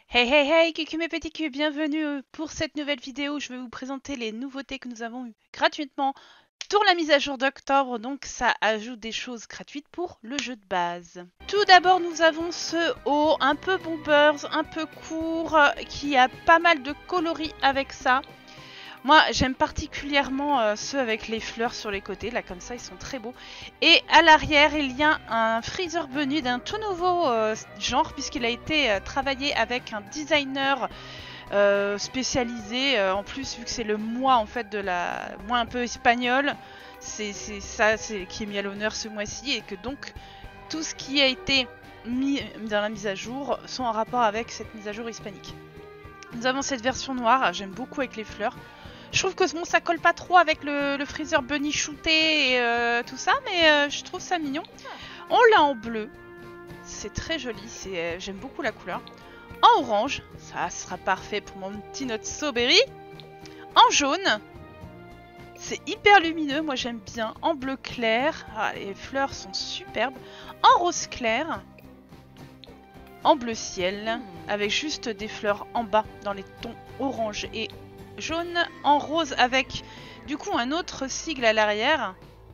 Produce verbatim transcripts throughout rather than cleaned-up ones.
Hey hey hey, coucou mes petits culs, bienvenue euh, pour cette nouvelle vidéo où je vais vous présenter les nouveautés que nous avons eues gratuitement pour la mise à jour d'octobre, donc ça ajoute des choses gratuites pour le jeu de base. Tout d'abord nous avons ce haut un peu bombers, un peu court, euh, qui a pas mal de coloris avec ça. Moi, j'aime particulièrement euh, ceux avec les fleurs sur les côtés, là comme ça, ils sont très beaux. Et à l'arrière, il y a un Freezer Bunny d'un tout nouveau euh, genre, puisqu'il a été euh, travaillé avec un designer euh, spécialisé. Euh, en plus, vu que c'est le mois en fait de la mois un peu espagnol, c'est ça c'est qui est mis à l'honneur ce mois-ci, et que donc tout ce qui a été mis dans la mise à jour sont en rapport avec cette mise à jour hispanique. Nous avons cette version noire, j'aime beaucoup avec les fleurs. Je trouve que bon, ça colle pas trop avec le, le Freezer Bunny shooté et euh, tout ça, mais euh, je trouve ça mignon. On l'a en bleu, c'est très joli, euh, j'aime beaucoup la couleur. En orange, ça sera parfait pour mon petit Notso Berry. En jaune, c'est hyper lumineux, moi j'aime bien. En bleu clair, ah, les fleurs sont superbes. En rose clair, en bleu ciel, avec juste des fleurs en bas dans les tons orange et jaune, en rose avec du coup un autre sigle à l'arrière.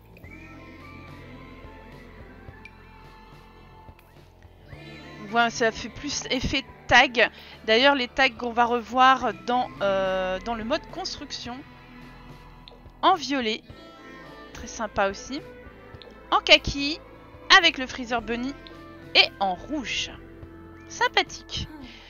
Voilà, ça fait plus effet tag. D'ailleurs, les tags qu'on va revoir dans, euh, dans le mode construction. En violet, très sympa aussi. En kaki, avec le Freezer Bunny. Et en rouge, sympathique.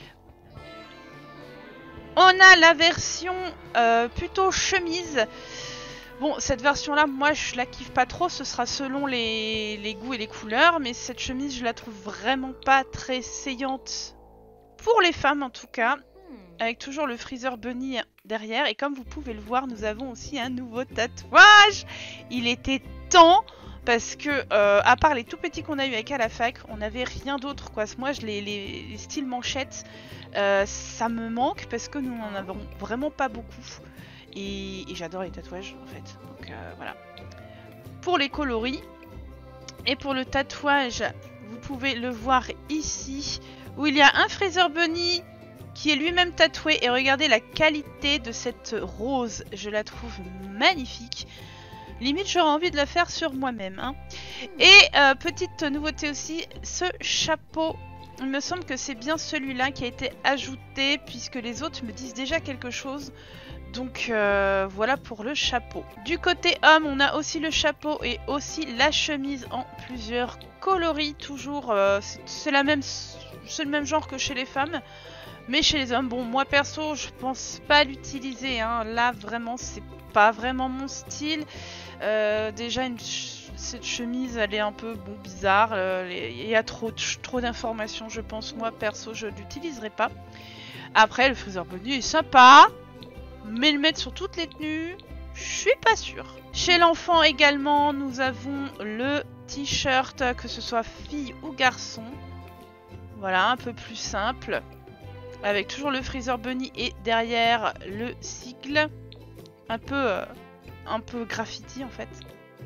On a la version euh, plutôt chemise. Bon, cette version-là, moi, je la kiffe pas trop. Ce sera selon les, les goûts et les couleurs. Mais cette chemise, je la trouve vraiment pas très saillante. Pour les femmes, en tout cas. Avec toujours le Freezer Bunny derrière. Et comme vous pouvez le voir, nous avons aussi un nouveau tatouage. Il était temps. Parce que, euh, à part les tout petits qu'on a eu avec à la fac, on n'avait rien d'autre, quoi. Moi, je, les, les, les styles manchettes, euh, ça me manque parce que nous n'en avons vraiment pas beaucoup. Et, et j'adore les tatouages, en fait. Donc, euh, voilà. Pour les coloris, et pour le tatouage, vous pouvez le voir ici, où il y a un Freezer Bunny qui est lui-même tatoué. Et regardez la qualité de cette rose, je la trouve magnifique. Limite, j'aurais envie de la faire sur moi-même. Hein. Et euh, petite nouveauté aussi, ce chapeau. Il me semble que c'est bien celui-là qui a été ajouté, puisque les autres me disent déjà quelque chose. Donc euh, voilà pour le chapeau. Du côté homme, on a aussi le chapeau et aussi la chemise en plusieurs coloris. Toujours, euh, c'est la même, c'est le même genre que chez les femmes. Mais chez les hommes, bon, moi perso, je pense pas l'utiliser. Hein. Là, vraiment, c'est pas vraiment mon style. Euh, déjà, une ch cette chemise, elle est un peu bon, bizarre. Euh, il y a trop, trop d'informations, je pense. Moi perso, je l'utiliserai pas. Après, le Freezer Bunny est sympa. Mais le mettre sur toutes les tenues, je suis pas sûre. Chez l'enfant également, nous avons le t-shirt, que ce soit fille ou garçon. Voilà, un peu plus simple. Avec toujours le Freezer Bunny et derrière le sigle. Un peu, euh, un peu graffiti en fait.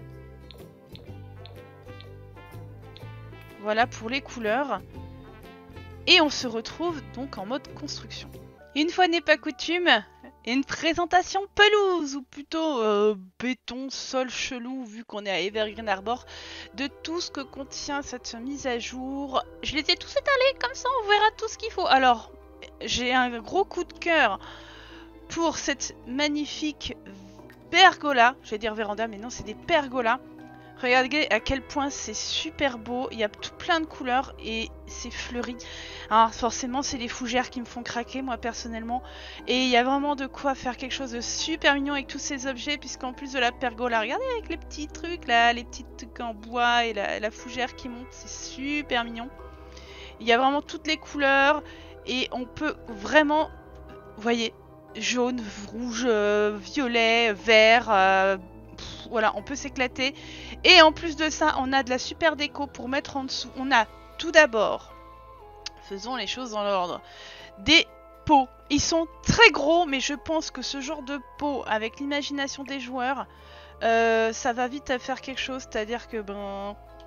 Voilà pour les couleurs. Et on se retrouve donc en mode construction. Une fois n'est pas coutume, une présentation pelouse, ou plutôt euh, béton, sol chelou, vu qu'on est à Evergreen Arbor, de tout ce que contient cette mise à jour. Je les ai tous étalés, comme ça on verra tout ce qu'il faut. Alors, j'ai un gros coup de cœur pour cette magnifique pergola. Je vais dire véranda, mais non, c'est des pergolas. Regardez à quel point c'est super beau. Il y a tout plein de couleurs et c'est fleuri. Alors forcément, c'est les fougères qui me font craquer, moi personnellement. Et il y a vraiment de quoi faire quelque chose de super mignon avec tous ces objets, puisqu'en plus de la pergola, regardez avec les petits trucs là, les petits trucs en bois et la, la fougère qui monte, c'est super mignon. Il y a vraiment toutes les couleurs et on peut vraiment, vous voyez, jaune, rouge, euh, violet, vert, euh, pff, voilà, on peut s'éclater. Et en plus de ça, on a de la super déco pour mettre en dessous. On a tout d'abord, faisons les choses dans l'ordre, des pots. Ils sont très gros, mais je pense que ce genre de pot, avec l'imagination des joueurs, euh, ça va vite à faire quelque chose. C'est-à-dire que, ben,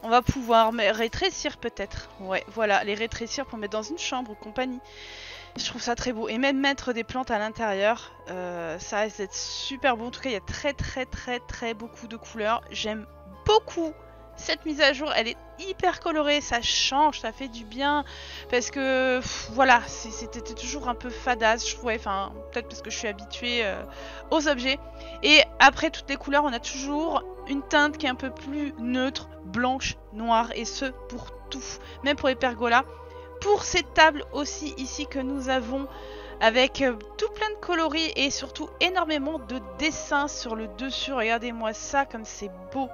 On va pouvoir rétrécir peut-être. Ouais, voilà, les rétrécir pour mettre dans une chambre ou compagnie. Je trouve ça très beau. Et même mettre des plantes à l'intérieur, euh, ça risque d'être super beau. En tout cas, il y a très très très très beaucoup de couleurs. J'aime beaucoup cette mise à jour. Elle est hyper colorée, ça change, ça fait du bien. Parce que, pff, voilà, c'était toujours un peu fadasse, je trouvais. Enfin, peut-être parce que je suis habituée euh, aux objets. Et après toutes les couleurs, on a toujours une teinte qui est un peu plus neutre, blanche, noire. Et ce, pour tout. Même pour les pergolas. Pour cette table aussi ici que nous avons avec euh, tout plein de coloris et surtout énormément de dessins sur le dessus. Regardez-moi ça comme c'est beau.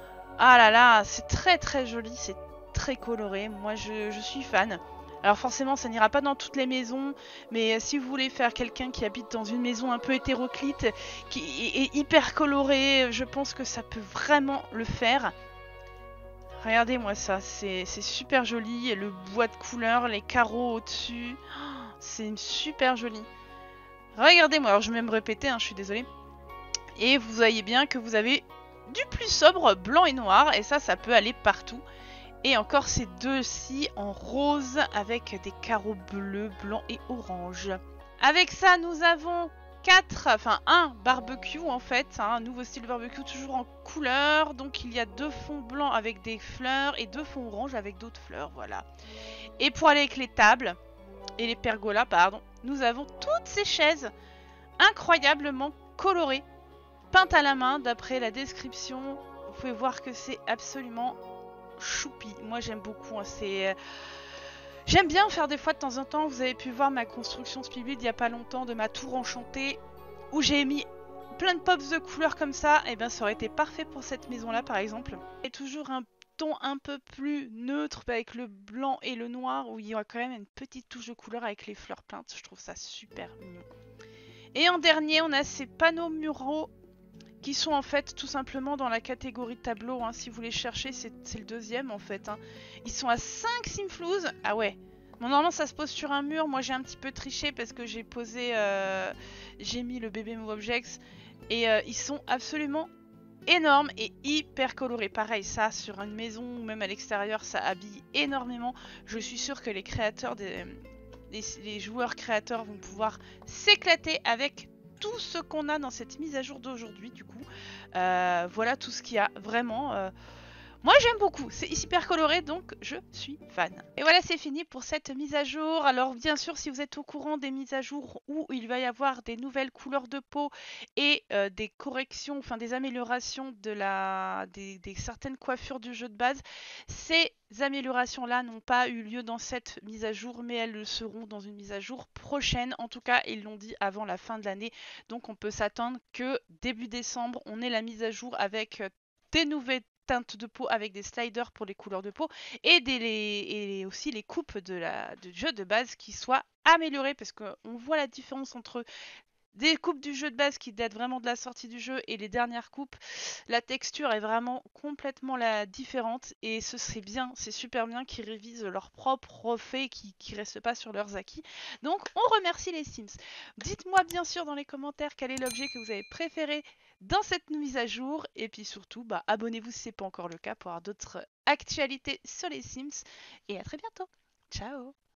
Ah là là, c'est très très joli, c'est très coloré. Moi je, je suis fan. Alors forcément ça n'ira pas dans toutes les maisons, mais euh, si vous voulez faire quelqu'un qui habite dans une maison un peu hétéroclite, qui est, est hyper colorée, je pense que ça peut vraiment le faire. Regardez-moi ça, c'est super joli, et le bois de couleur, les carreaux au-dessus, oh, c'est super joli. Regardez-moi, alors je vais même répéter, hein, je suis désolée. Et vous voyez bien que vous avez du plus sobre, blanc et noir, et ça, ça peut aller partout. Et encore ces deux-ci en rose avec des carreaux bleus, blancs et orange. Avec ça, nous avons quatre, enfin un barbecue en fait, hein, un nouveau style barbecue toujours en couleur. Donc il y a deux fonds blancs avec des fleurs et deux fonds orange avec d'autres fleurs, voilà. Et pour aller avec les tables et les pergolas, pardon, nous avons toutes ces chaises incroyablement colorées, peintes à la main d'après la description. Vous pouvez voir que c'est absolument choupi. Moi j'aime beaucoup, hein, c'est... J'aime bien faire des fois de temps en temps. Vous avez pu voir ma construction Spielbuild il n'y a pas longtemps de ma tour enchantée où j'ai mis plein de pops de couleurs comme ça. Et bien ça aurait été parfait pour cette maison là par exemple. Et toujours un ton un peu plus neutre avec le blanc et le noir où il y aura quand même une petite touche de couleur avec les fleurs peintes. Je trouve ça super mignon. Et en dernier on a ces panneaux muraux qui sont en fait tout simplement dans la catégorie tableau, hein. Si vous les cherchez, c'est le deuxième en fait, hein. Ils sont à cinq simflouz. Ah ouais. Bon, normalement ça se pose sur un mur. Moi j'ai un petit peu triché parce que j'ai posé, euh, j'ai mis le bébé Move Objects et euh, ils sont absolument énormes et hyper colorés. Pareil, ça sur une maison ou même à l'extérieur, ça habille énormément. Je suis sûre que les créateurs, des, les, les joueurs créateurs vont pouvoir s'éclater avec tout ce qu'on a dans cette mise à jour d'aujourd'hui du coup. Euh, voilà tout ce qu'il y a vraiment. Euh... Moi j'aime beaucoup, c'est hyper coloré donc je suis fan. Et voilà, c'est fini pour cette mise à jour. Alors bien sûr, si vous êtes au courant des mises à jour où il va y avoir des nouvelles couleurs de peau et euh, des corrections, enfin des améliorations de la, des, des certaines coiffures du jeu de base, ces améliorations là n'ont pas eu lieu dans cette mise à jour, mais elles le seront dans une mise à jour prochaine. En tout cas, ils l'ont dit avant la fin de l'année, donc on peut s'attendre que début décembre, on ait la mise à jour avec des nouvelles teintes de peau avec des sliders pour les couleurs de peau et, des, les, et aussi les coupes de la, du jeu de base qui soient améliorées parce qu'on voit la différence entre des coupes du jeu de base qui datent vraiment de la sortie du jeu et les dernières coupes. La texture est vraiment complètement la différente et ce serait bien, c'est super bien qu'ils révisent leur propre refait et qu'ils ne restent pas sur leurs acquis. Donc on remercie les Sims. Dites-moi bien sûr dans les commentaires quel est l'objet que vous avez préféré dans cette mise à jour et puis surtout bah, abonnez-vous si ce n'est pas encore le cas pour avoir d'autres actualités sur les Sims et à très bientôt. Ciao.